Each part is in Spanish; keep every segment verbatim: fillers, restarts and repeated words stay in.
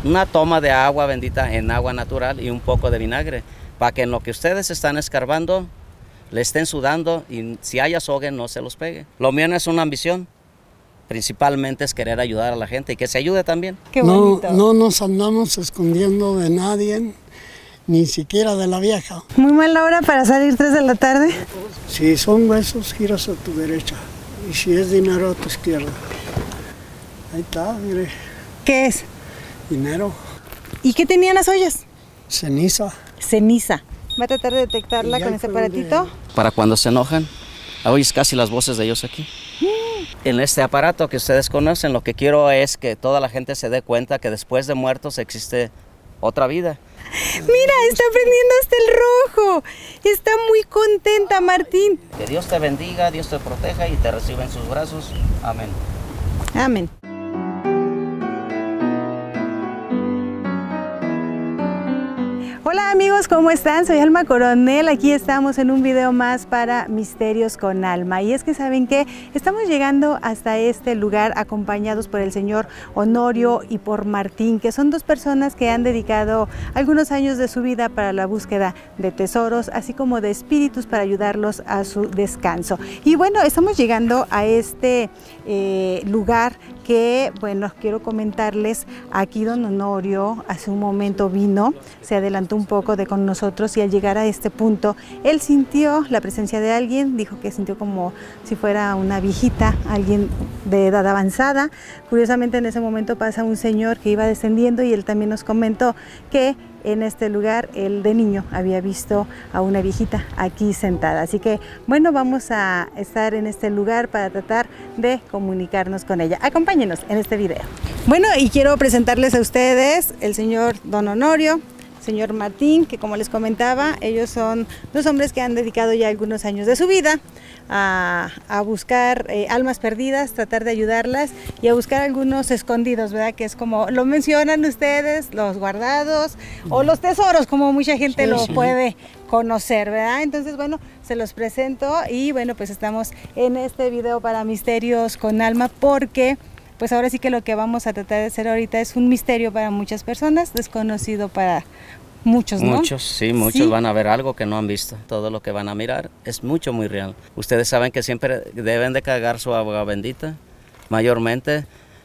una toma de agua bendita en agua natural y un poco de vinagre, para que en lo que ustedes están escarbando, le estén sudando y si hay azogue no se los pegue. Lo mío no es una ambición, principalmente es querer ayudar a la gente y que se ayude también. Qué bonito. No, no nos andamos escondiendo de nadie, ni siquiera de la vieja. Muy mala hora para salir tres de la tarde. Si son huesos, giras a tu derecha. Y si es dinero, a tu izquierda. Ahí está, mire. ¿Qué es? Dinero. ¿Y qué tenían las ollas? Ceniza. Ceniza. ¿Va a tratar de detectarla con este aparatito? Donde... Para cuando se enojan, oyes casi las voces de ellos aquí. Mm. En este aparato que ustedes conocen, lo que quiero es que toda la gente se dé cuenta que después de muertos existe otra vida. Mira, está prendiendo hasta el rojo. Está muy contenta, Martín. Que Dios te bendiga, Dios te proteja y te reciba en sus brazos. Amén. Amén. Hola amigos, ¿cómo están? Soy Alma Coronel, aquí estamos en un video más para Misterios con Alma. Y es que ¿saben qué? Estamos llegando hasta este lugar acompañados por el señor Honorio y por Martín, que son dos personas que han dedicado algunos años de su vida para la búsqueda de tesoros, así como de espíritus para ayudarlos a su descanso. Y bueno, estamos llegando a este eh, lugar que, bueno, quiero comentarles, aquí don Honorio hace un momento vino, se adelantó un poco de con nosotros y al llegar a este punto, él sintió la presencia de alguien, dijo que sintió como si fuera una viejita, alguien de edad avanzada. Curiosamente en ese momento pasa un señor que iba descendiendo y él también nos comentó que en este lugar él de niño había visto a una viejita aquí sentada. Así que bueno, vamos a estar en este lugar para tratar de comunicarnos con ella. Acompáñenos en este video. Bueno, y quiero presentarles a ustedes el señor don Honorio, señor Martín, que como les comentaba, ellos son dos hombres que han dedicado ya algunos años de su vida a, a buscar eh, almas perdidas, tratar de ayudarlas y a buscar algunos escondidos, ¿verdad? Que es como lo mencionan ustedes, los guardados o los tesoros, como mucha gente sí, lo sí. puede conocer, ¿verdad? Entonces, bueno, se los presento y bueno, pues estamos en este video para Misterios con Alma porque pues ahora sí que lo que vamos a tratar de hacer ahorita es un misterio para muchas personas, desconocido para muchos, ¿no? Muchos, sí, muchos ¿Sí? van a ver algo que no han visto. Todo lo que van a mirar es mucho, muy real. Ustedes saben que siempre deben de cargar su agua bendita, mayormente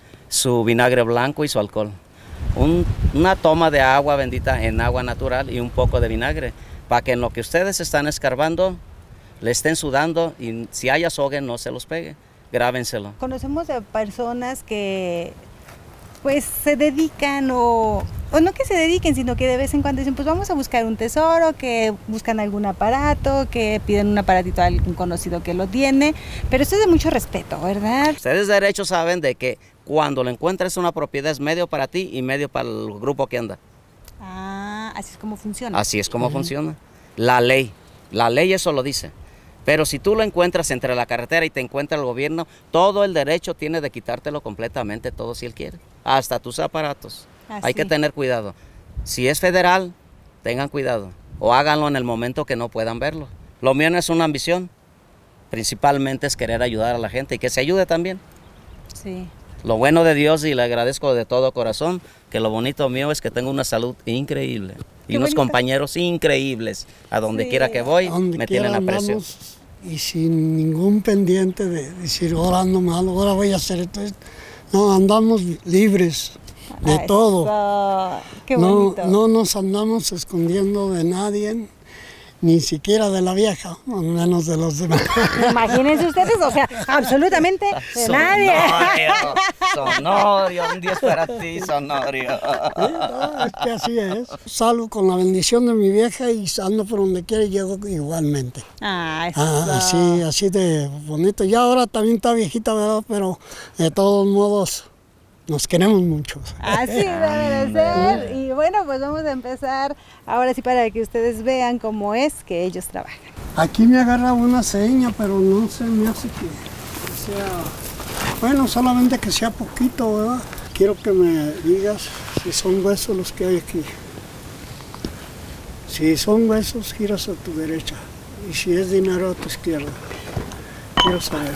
su vinagre blanco y su alcohol. Un, una toma de agua bendita en agua natural y un poco de vinagre, para que en lo que ustedes están escarbando, le estén sudando y si hay azogue no se los pegue. Grábenselo. Conocemos a personas que pues se dedican o, o no que se dediquen, sino que de vez en cuando dicen pues vamos a buscar un tesoro, que buscan algún aparato, que piden un aparatito a algún conocido que lo tiene, pero esto es de mucho respeto, ¿verdad? Ustedes de derecho saben de que cuando lo encuentres una propiedad es medio para ti y medio para el grupo que anda. Ah, así es como funciona. Así es como uh-huh. funciona. La ley, la ley eso lo dice. Pero si tú lo encuentras entre la carretera y te encuentra el gobierno, todo el derecho tiene de quitártelo completamente, todo si él quiere, hasta tus aparatos. Así. Hay que tener cuidado. Si es federal, tengan cuidado o háganlo en el momento que no puedan verlo. Lo mío no es una ambición, principalmente es querer ayudar a la gente y que se ayude también. Sí. Lo bueno de Dios y le agradezco de todo corazón, que lo bonito mío es que tengo una salud increíble y Qué unos bonito. compañeros increíbles. A donde sí. quiera que voy, donde me tienen aprecio. Y sin ningún pendiente de decir, ahora ando mal, ahora voy a hacer esto. No, andamos libres de Ay, todo. Qué bonito. No, no nos andamos escondiendo de nadie, ni siquiera de la vieja, menos de los demás. Imagínense ustedes, o sea, absolutamente de nadie. Sonorio, un Dios para ti, Sonorio. Sí, no, es que así es. Salgo con la bendición de mi vieja y ando por donde quiera y llego igualmente. Ah, eso. Ah, así, así de bonito. Ya ahora también está viejita, ¿verdad? Pero de todos modos nos queremos mucho. Así debe de ser. Y bueno, pues vamos a empezar ahora sí para que ustedes vean cómo es que ellos trabajan. Aquí me agarra una seña, pero no se me hace que sea... Bueno, solamente que sea poquito, ¿verdad? Quiero que me digas si son huesos los que hay aquí. Si son huesos, giras a tu derecha. Y si es dinero, a tu izquierda. Quiero saber.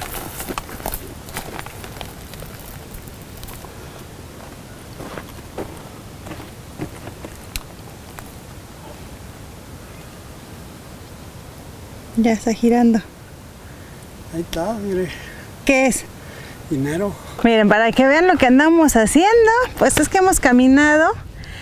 Ya está girando. Ahí está, mire. ¿Qué es? Dinero. Miren, para que vean lo que andamos haciendo, pues es que hemos caminado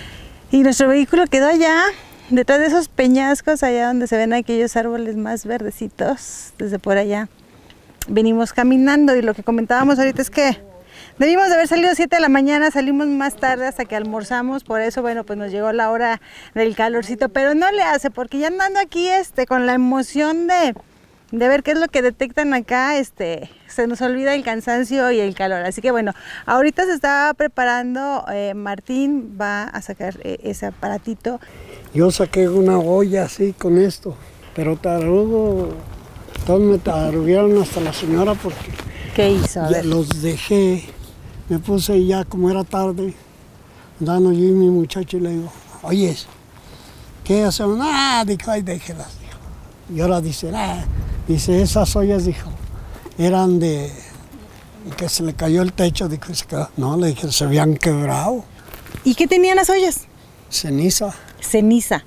y nuestro vehículo quedó allá, detrás de esos peñascos, allá donde se ven aquellos árboles más verdecitos, desde por allá. Venimos caminando y lo que comentábamos ahorita es que debimos de haber salido siete de la mañana, salimos más tarde hasta que almorzamos, por eso, bueno, pues nos llegó la hora del calorcito, pero no le hace, porque ya andando aquí este, con la emoción de, de ver qué es lo que detectan acá, este, se nos olvida el cansancio y el calor. Así que bueno, ahorita se está preparando, eh, Martín va a sacar eh, ese aparatito. Yo saqué una olla así con esto, pero tarugo, todos me tarugieron hasta la señora porque ¿Qué hizo? A ver. los dejé. Me puse ya, como era tarde, andando yo y mi muchacho y le digo, oye, ¿qué hacemos? Ah, dijo, ay, déjelas, dijo. Y ahora dice, ah, dice, esas ollas, dijo, eran de, que se le cayó el techo, dijo, se quedó. No, le dije, se habían quebrado. ¿Y qué tenían las ollas? Ceniza. Ceniza.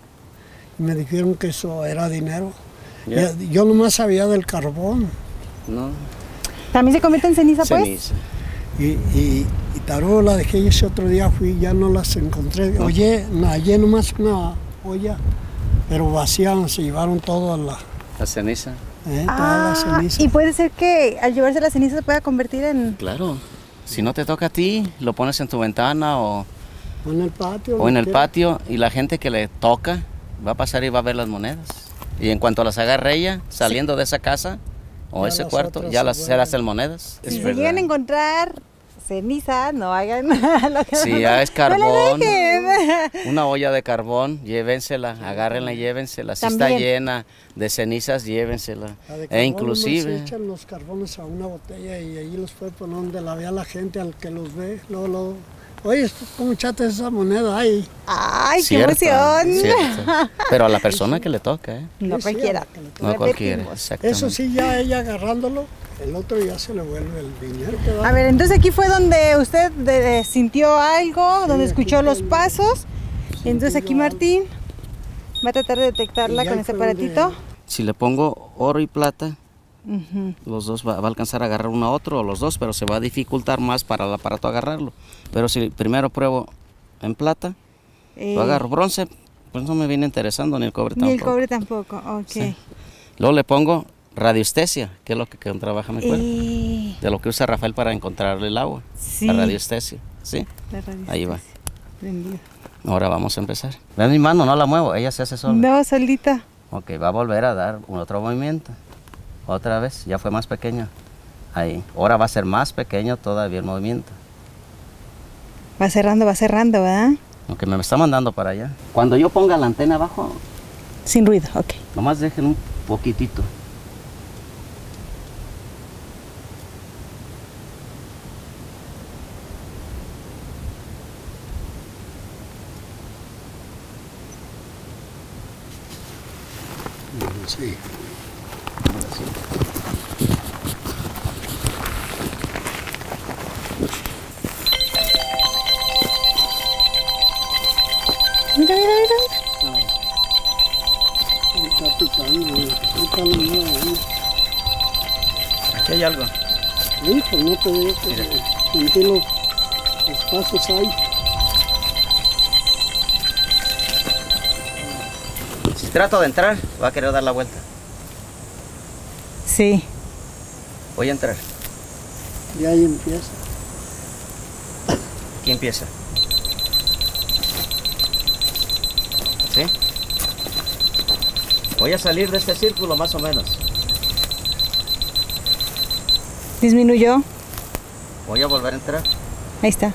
Y me dijeron que eso era dinero. Yeah. Yo nomás sabía del carbón. No. ¿También se convierte en ceniza, pues? Ceniza. Y, y, y tarugo la dejé y ese otro día fui, ya no las encontré. Oye, me hallé nomás una olla, pero vacía, se llevaron toda la, La ceniza. eh, toda Ah, la ceniza. y puede ser que al llevarse la ceniza se pueda convertir en... Claro. Si no te toca a ti, lo pones en tu ventana o, O en el patio. o en el donde patio y la gente que le toca va a pasar y va a ver las monedas. Y en cuanto las agarre ella, saliendo de esa casa o Ya ese las cuarto, otras ya se las vuelven. las monedas. Si Es se verdad. llegan a encontrar ceniza, no hagan lo que Si no- ya es no carbón, la dejen. una olla de carbón, llévensela, agárrenla y llévensela. Si está También. llena de cenizas, llévensela. La de E carbón, inclusive, nomás echan los carbones a una botella y ahí los puede poner donde la vea la gente, al que los ve, luego, luego, oye, ¿cómo chates esa moneda ahí? ¡Ay, cierto, qué emoción! cierto. Pero a la persona que le toca, ¿eh? No Sí, sí, cualquiera. a la que le toca. No cualquiera, Repetimos. exactamente. Eso sí, ya ella agarrándolo, el otro ya se le vuelve el dinero que da. A ver, entonces aquí fue donde usted de- de- sintió algo, donde aquí escuchó fue los donde pasos. Entonces aquí yo algo. Martín va a tratar de detectarla Y con ahí ese fue donde- aparatito. Si le pongo oro y plata, Ujú. los dos va, va a alcanzar a agarrar uno a otro o los dos, pero se va a dificultar más para el aparato agarrarlo. Pero si primero pruebo en plata, Eh, lo agarro bronce, pues no me viene interesando ni el cobre Ni tampoco. el cobre tampoco, ok. Sí. Luego le pongo radiestesia, que es lo que, que trabaja mi cuerpo. Eh, De lo que usa Rafael para encontrarle el agua. Sí. La radiestesia, ¿sí? la radiestesia. Ahí va. Prendido. Ahora vamos a empezar. Ven mi mano, no la muevo, ella se hace sola. No, solita. Ok, va a volver a dar un otro movimiento. Otra vez, ya fue más pequeño. Ahí. Ahora va a ser más pequeño todavía el movimiento. Va cerrando, va cerrando, ¿verdad? Aunque me está mandando para allá. Cuando yo ponga la antena abajo, Sin ruido, ok. nomás dejen un poquitito. Sí. Mira, mira, mira. Está picando, está picando. Aquí hay algo. Sí, pues no te digo que Mira. sentí los, los pasos ahí. Si trato de entrar, va a querer dar la vuelta. Sí. Voy a entrar. Y ahí empieza. ¿Quién empieza? ¿Sí? Voy a salir de este círculo más o menos. Disminuyó. Voy a volver a entrar. Ahí está.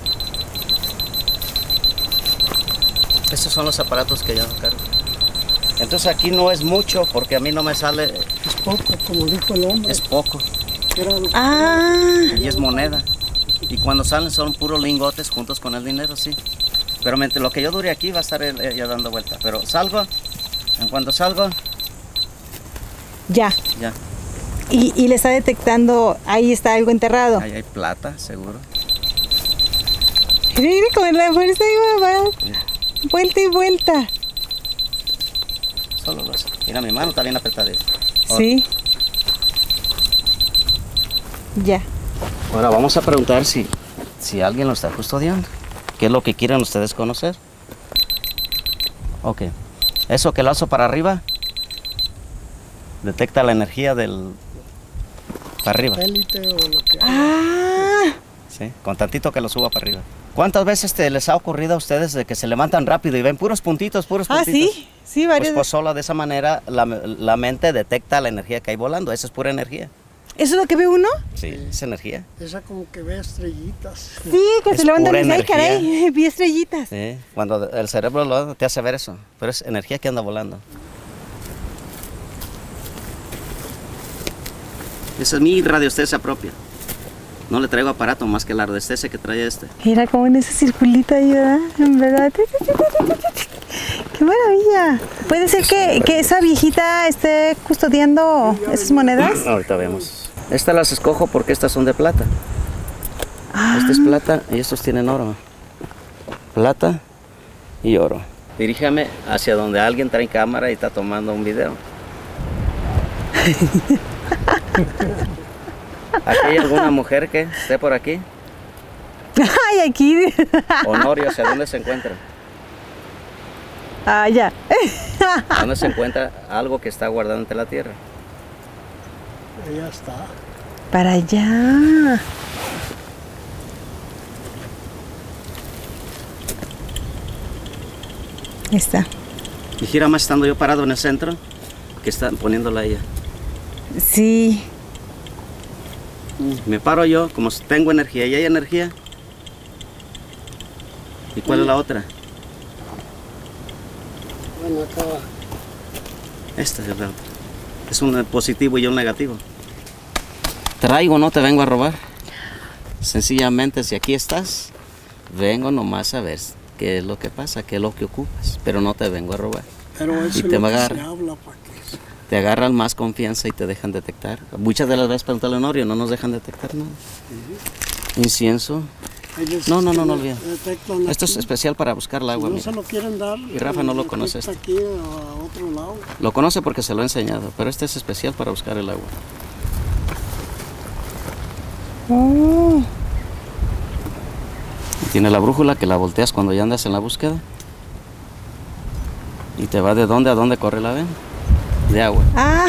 Estos son los aparatos que yo cargo. Entonces aquí no es mucho porque a mí no me sale, Es poco, como dijo el hombre. es poco. Era lo- Ah, Y es moneda. Y cuando salen son puros lingotes juntos con el dinero, sí. Pero mientras lo que yo dure aquí va a estar él- ella dando vuelta. Pero salgo, en cuanto salgo, ya. ya. Y, y le está detectando, ahí está algo enterrado. Ahí hay plata, seguro. Mira, con la fuerza iba, va Mira, vuelta y vuelta. solo lo hace. Mira, mi mano está bien apretada. Sí. Ya. Ahora vamos a preguntar si, si alguien lo está custodiando. ¿Qué es lo que quieren ustedes conocer? Ok. Eso que lazo para arriba detecta la energía del... para arriba. Satélite o lo que Ah. Sí, con tantito que lo suba para arriba. ¿Cuántas veces te les ha ocurrido a ustedes de que se levantan rápido y ven puros puntitos, puros Ah, puntitos? sí, sí, Pues, varias pues solo de esa manera la, la mente detecta la energía que hay volando. Esa es pura energía. ¿Eso es lo que ve uno? Sí, es energía. Esa como que ve estrellitas. Sí, que Es se levantan y pura dicen, ay, energía. caray, vi estrellitas. Sí, cuando el cerebro lo, te hace ver eso, pero es energía que anda volando. Esa es mi radiestesia propia. No le traigo aparato más que la radiestesia que trae este. Mira como en ese circulito ahí, ¿verdad? En verdad. ¡Qué maravilla! ¿Puede ser que, que esa viejita esté custodiando esas monedas? Ahorita vemos. Estas las escojo porque estas son de plata. Ah. Esta es plata y estos tienen oro. Plata y oro. Diríjame hacia donde alguien trae cámara y está tomando un video. ¿Aquí hay alguna mujer que esté por aquí? ¡Ay, aquí! Honorio, ¿hacia dónde se encuentra? Ah, ya. ¿A dónde se encuentra algo que está guardado entre la tierra? Ya está. Para allá. Ahí está. Y gira más estando yo parado en el centro que están poniéndola ella. Sí. Me paro yo, como tengo energía y hay energía. ¿Y cuál es la otra? Bueno, acá va. Esta es la otra. Es un positivo y un negativo. Traigo, no te vengo a robar. Sencillamente, si aquí estás, vengo nomás a ver qué es lo que pasa, qué es lo que ocupas, pero no te vengo a robar. Pero eso Y es te lo va a que agarrar. se habla para que... Te agarran más confianza y te dejan detectar. Muchas de las veces preguntarle a Honorio, no nos dejan detectar nada. Incienso. Ellos No, no, no, no olviden. detectan Esto es aquí. especial para buscar el agua. No Mira. se lo quieren dar. Y Rafa no lo conoce detecta este. aquí a otro lado. Lo conoce porque se lo he enseñado, pero este es especial para buscar el agua. Oh. Y tiene la brújula que la volteas cuando ya andas en la búsqueda. Y te va de dónde a dónde corre la vena. De agua. Ah.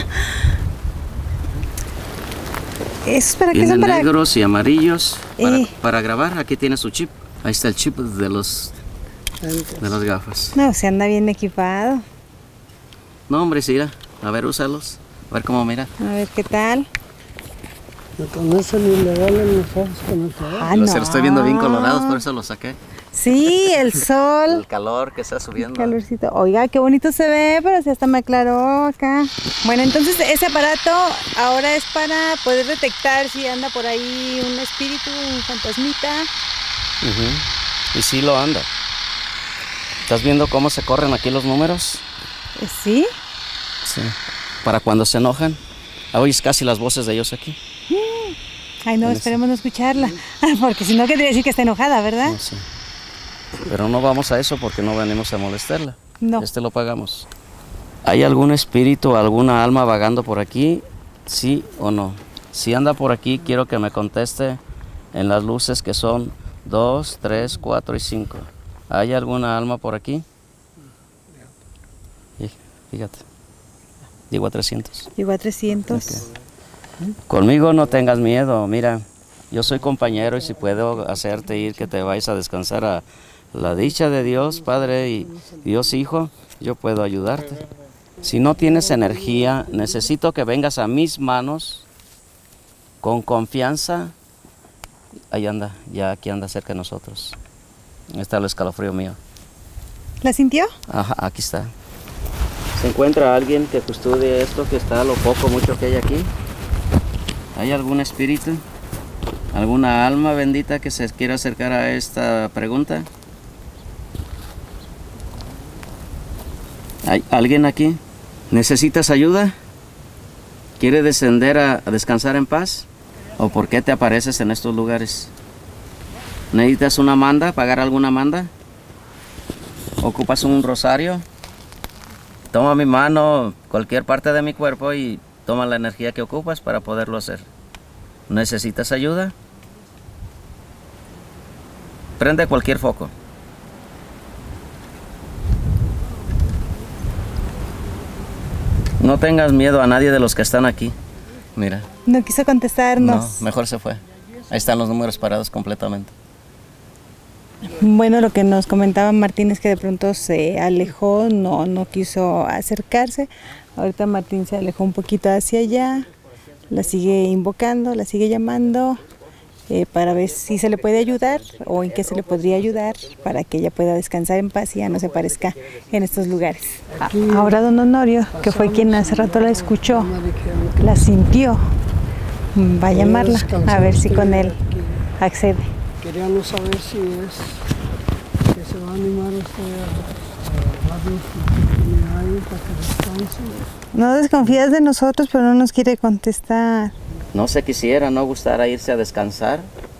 ¿Eso para qué Tiene son? Para... negros y amarillos para, Eh. para grabar. Aquí tiene su chip. Ahí está el chip de los de las gafas. No, se anda bien equipado. No, hombre, sí, mira. A ver, úsalos. A ver cómo mira. A ver qué tal. Me conocen y le valen los ojos con el color. Ah, Los no. estoy viendo bien colorados, por eso los saqué. Sí, el El sol. calor que está subiendo. Calorcito. Oiga, qué bonito se ve, pero si hasta me aclaró acá. Bueno, entonces ese aparato ahora es para poder detectar si anda por ahí un espíritu, un fantasmita. Ujú. Y sí lo anda. ¿Estás viendo cómo se corren aquí los números? Eh, ¿Sí? Sí. Para cuando se enojan. Oyes casi las voces de ellos aquí. Ay, no, En ese- esperemos no escucharla. Porque si no, ¿qué quiere decir que está enojada, verdad? No sé. Pero no vamos a eso porque no venimos a molestarla. No. Este lo pagamos. ¿Hay algún espíritu, alguna alma vagando por aquí? ¿Sí o no? Si anda por aquí, quiero que me conteste en las luces que son dos, tres, cuatro y cinco. ¿Hay alguna alma por aquí? Sí, fíjate. Digo a trescientos. Llegó a trescientos. Conmigo no tengas miedo, mira, yo soy compañero y si puedo hacerte ir que te vayas a descansar a la dicha de Dios, Padre y Dios Hijo, yo puedo ayudarte. Si no tienes energía, necesito que vengas a mis manos con confianza. Ahí anda, ya aquí anda cerca de nosotros. Ahí está el escalofrío mío. ¿La sintió? Ajá, aquí está. ¿Se encuentra alguien que custodie esto que está lo poco, mucho que hay aquí? ¿Hay algún espíritu? ¿Alguna alma bendita que se quiera acercar a esta pregunta? ¿Hay alguien aquí? ¿Necesitas ayuda? ¿Quiere descender a, a descansar en paz? ¿O por qué te apareces en estos lugares? ¿Necesitas una manda? ¿Pagar alguna manda? ¿Ocupas un rosario? Toma mi mano, cualquier parte de mi cuerpo y toma la energía que ocupas para poderlo hacer. ¿Necesitas ayuda? Prende cualquier foco. No tengas miedo a nadie de los que están aquí. Mira. No quiso contestarnos. No, mejor se fue. Ahí están los números parados completamente. Bueno, lo que nos comentaba Martín es que de pronto se alejó, no, no quiso acercarse. Ahorita Martín se alejó un poquito hacia allá, la sigue invocando, la sigue llamando eh, para ver si se le puede ayudar o en qué se le podría ayudar para que ella pueda descansar en paz y ya no se parezca en estos lugares. Ahora don Honorio, que fue quien hace rato la escuchó, la sintió, va a llamarla a ver si con él accede. Queríamos saber si es que se va a animar usted a darnos ahí para que descanse. No desconfías de nosotros, pero no nos quiere contestar. No se quisiera, no gustara irse a descansar,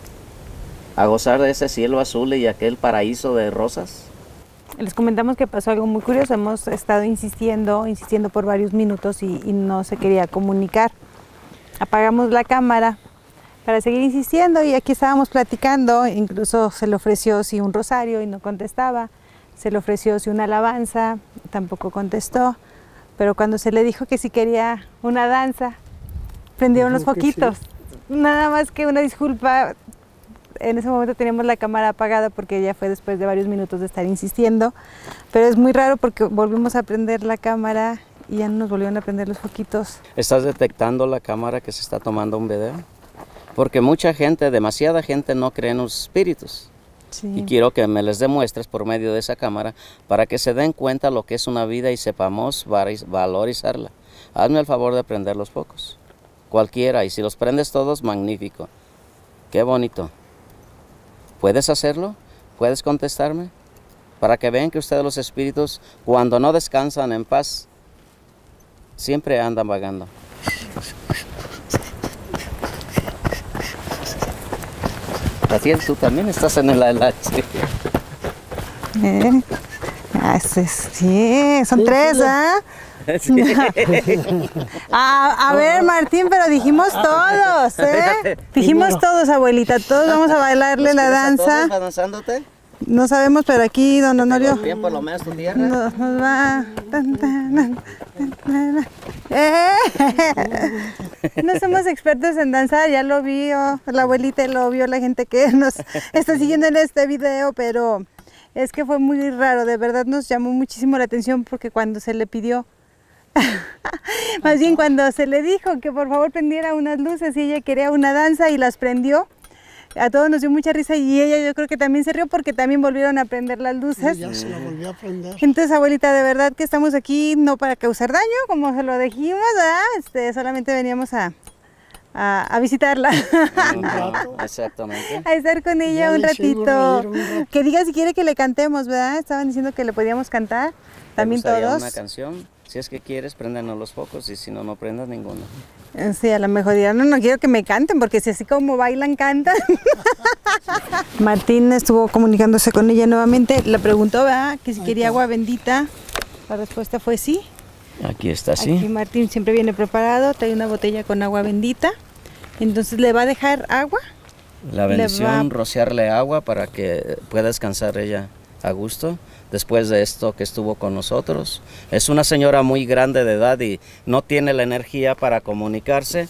a gozar de ese cielo azul y aquel paraíso de rosas. Les comentamos que pasó algo muy curioso. Hemos estado insistiendo, insistiendo por varios minutos y, y no se quería comunicar. Apagamos la cámara para seguir insistiendo y aquí estábamos platicando. Incluso se le ofreció si un rosario y no contestaba. Se le ofreció si una alabanza, tampoco contestó. Pero cuando se le dijo que si quería una danza, prendieron los foquitos. Sí. Nada más que una disculpa. En ese momento teníamos la cámara apagada porque ya fue después de varios minutos de estar insistiendo. Pero es muy raro porque volvimos a prender la cámara y ya no nos volvieron a prender los foquitos. ¿Estás detectando la cámara que se está tomando un video? Porque mucha gente, demasiada gente no cree en los espíritus. Sí. Y quiero que me les demuestres por medio de esa cámara para que se den cuenta lo que es una vida y sepamos valorizarla. Hazme el favor de prender los focos. Cualquiera, y si los prendes todos, magnífico. Qué bonito. ¿Puedes hacerlo? ¿Puedes contestarme? Para que vean que ustedes los espíritus, cuando no descansan en paz, siempre andan vagando. Así tú también estás en el A L H. Eh, ah, sí, sí, son sí, tres, ¿ah? ¿eh? Sí. a, a ver, Martín, pero dijimos todos, ¿eh? Dijimos todos, abuelita, todos vamos a bailarle la danza. ¿Estás danzándote? No sabemos, pero aquí, don Honorio, bien por lo menos tu tierra. Nos, nos va. ¡Eh! No somos expertos en danzar, ya lo vio la abuelita y lo vio la gente que nos está siguiendo en este video, pero es que fue muy raro, de verdad nos llamó muchísimo la atención porque cuando se le pidió, más bien cuando se le dijo que por favor prendiera unas luces y ella quería una danza y las prendió, a todos nos dio mucha risa y ella yo creo que también se rió porque también volvieron a prender las luces. Sí, ya se la volvió a prender. Entonces, abuelita, de verdad que estamos aquí no para causar daño, como se lo dijimos, ¿verdad? Este, solamente veníamos a, a, a visitarla. Un rato. Exactamente. A estar con ella un ratito. un ratito. Que diga si quiere que le cantemos, ¿verdad? Estaban diciendo que le podíamos cantar, también todos. Una canción, si es que quieres, préndanos los focos y si no, no prendas ninguno. Sí, a lo mejor dirán, no, no quiero que me canten, porque si así como bailan, cantan. Martín estuvo comunicándose con ella nuevamente, le preguntó, ¿verdad?, que si quería agua bendita. La respuesta fue sí. Aquí está, sí. Aquí Martín siempre viene preparado, trae una botella con agua bendita. Entonces, ¿le va a dejar agua? La bendición, va... rociarle agua para que pueda descansar ella a gusto. Después de esto que estuvo con nosotros. Es una señora muy grande de edad y no tiene la energía para comunicarse.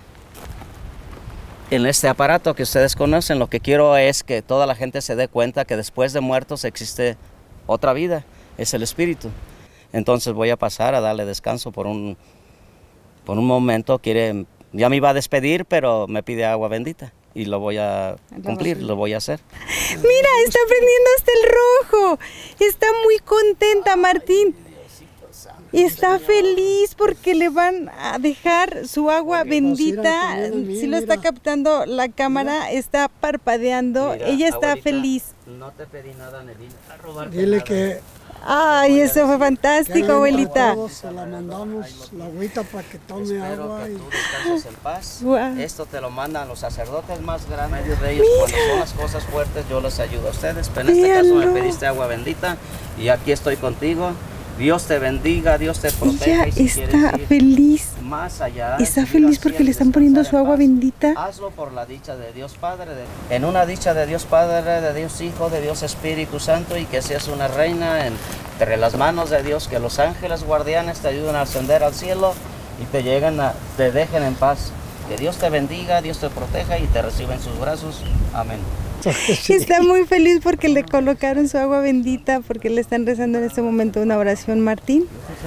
En este aparato que ustedes conocen, lo que quiero es que toda la gente se dé cuenta que después de muertos existe otra vida, es el espíritu. Entonces voy a pasar a darle descanso por un, por un momento. Quiere, ya me iba a despedir, pero me pide agua bendita. Y lo voy a cumplir, lo voy a hacer. Mira, está prendiendo hasta el rojo. Está muy contenta, Martín. Y está feliz porque le van a dejar su agua bendita. Si lo está captando la cámara, está parpadeando. Ella está feliz. No te pedí nada, ni vine a robarte Dile nada. que... Ay, eso fue fantástico, abuelita. Se la mandamos la agüita para que tome Espero agua. que Y... tú descanses en paz. Wow. Esto te lo mandan los sacerdotes más grandes. Medio de ellos, cuando son las cosas fuertes, yo les ayudo a ustedes. Pero en este caso me pediste agua bendita y aquí estoy contigo. Dios te bendiga, Dios te proteja. Ella y si está ir feliz. Más allá, Está feliz porque le están poniendo su agua bendita. Hazlo por la dicha de Dios Padre. De, en una dicha de Dios Padre, de Dios Hijo, de Dios Espíritu Santo, y que seas una reina en, entre las manos de Dios, que los ángeles guardianes te ayuden a ascender al cielo y te lleguen a, te dejen en paz. Que Dios te bendiga, Dios te proteja y te reciba en sus brazos. Amén. Sí. Está muy feliz porque le colocaron su agua bendita, porque le están rezando en este momento una oración, Martín.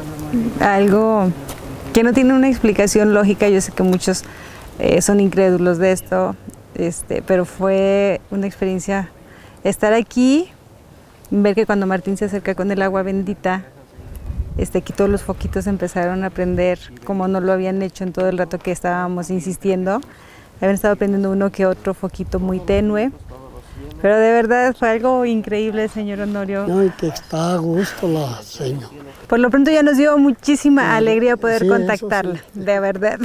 Algo que no tiene una explicación lógica. Yo sé que muchos eh, son incrédulos de esto, este, pero fue una experiencia estar aquí, ver que cuando Martín se acerca con el agua bendita, este, aquí todos los foquitos empezaron a prender como no lo habían hecho en todo el rato que estábamos insistiendo. Habían estado prendiendo uno que otro foquito muy tenue. Pero de verdad fue algo increíble, señor Honorio. No, y que está a gusto la señora. Por lo pronto ya nos dio muchísima sí, alegría poder sí, contactarla, sí. De verdad.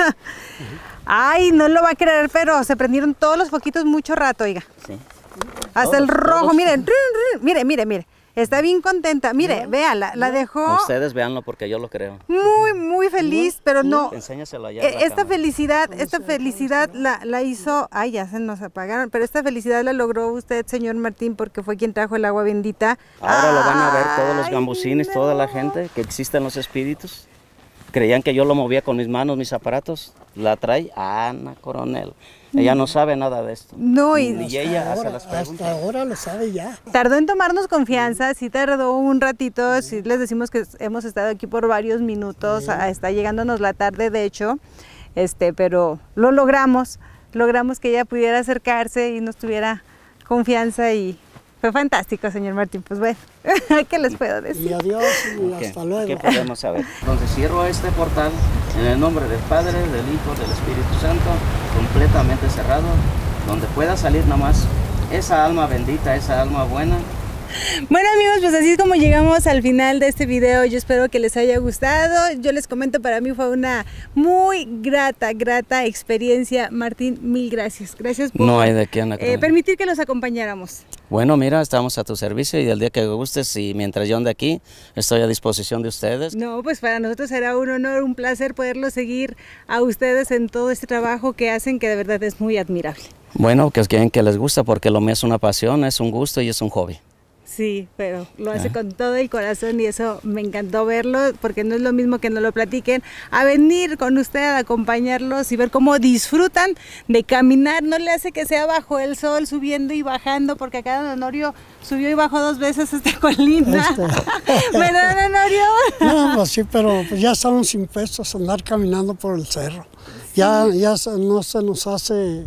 Ay, no lo va a creer, pero se prendieron todos los foquitos mucho rato, oiga. Sí. Hasta todos, el rojo, todos. Miren, mire, mire, mire. Está bien contenta, mire, no, véala, la no. dejó. Ustedes véanlo porque yo lo creo. Muy, muy feliz, pero no. Enséñaselo allá. Eh, esta felicidad, esta felicidad la, la hizo, ay, ya se nos apagaron, pero esta felicidad la logró usted, señor Martín, porque fue quien trajo el agua bendita. Ahora ay, lo van a ver todos los gambusines, no. toda la gente, que existen los espíritus. Creían que yo lo movía con mis manos, mis aparatos. La trae Ana Coronel. Ella no sabe nada de esto. No, y Ni ella ahora, hace las preguntas. Hasta ahora lo sabe ya. Tardó en tomarnos confianza, sí tardó un ratito, sí les decimos que hemos estado aquí por varios minutos, sí. Está llegándonos la tarde de hecho, este, pero lo logramos, logramos que ella pudiera acercarse y nos tuviera confianza y fue fantástico, señor Martín. Pues bueno, ¿qué les puedo decir? Y adiós y okay. Hasta luego. ¿Qué podemos saber? Entonces cierro este portal en el nombre del Padre, del Hijo, del Espíritu Santo, completamente cerrado, donde pueda salir nomás esa alma bendita, esa alma buena. Bueno amigos, pues así es como llegamos al final de este video. Yo espero que les haya gustado. Yo les comento, para mí fue una muy grata, grata experiencia. Martín, mil gracias. Gracias por no hay de qué, Ana, eh, permitir que los acompañáramos. Bueno, mira, estamos a tu servicio y el día que gustes y mientras yo ande aquí, estoy a disposición de ustedes. No, pues para nosotros será un honor, un placer poderlo seguir a ustedes en todo este trabajo que hacen, que de verdad es muy admirable. Bueno, que es que, que les gusta, porque lo mío es una pasión, es un gusto y es un hobby. Sí, pero lo hace ah. con todo el corazón y eso me encantó verlo, porque no es lo mismo que nos lo platiquen, a venir con usted, a acompañarlos y ver cómo disfrutan de caminar. No le hace que sea bajo el sol, subiendo y bajando, porque acá don Honorio subió y bajó dos veces esta colina. Este. ¿Verdad, don Honorio? No, pues sí, pero pues ya estamos impuestos a andar caminando por el cerro. Sí. Ya, ya no se nos hace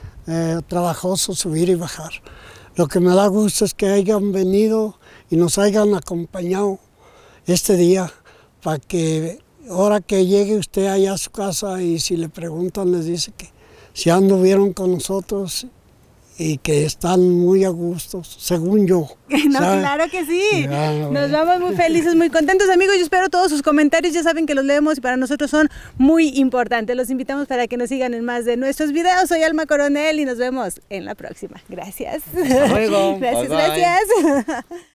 eh, trabajoso subir y bajar. Lo que me da gusto es que hayan venido y nos hayan acompañado este día, para que ahora que llegue usted allá a su casa y si le preguntan les dice que si anduvieron con nosotros y que están muy a gusto, según yo. No, ¿sabe? Claro que sí. Ya, nos vamos muy felices, muy contentos, amigos. Yo espero todos sus comentarios, ya saben que los leemos y para nosotros son muy importantes. Los invitamos para que nos sigan en más de nuestros videos. Soy Alma Coronel y nos vemos en la próxima. Gracias. Hasta luego. Gracias, bye, bye. Gracias.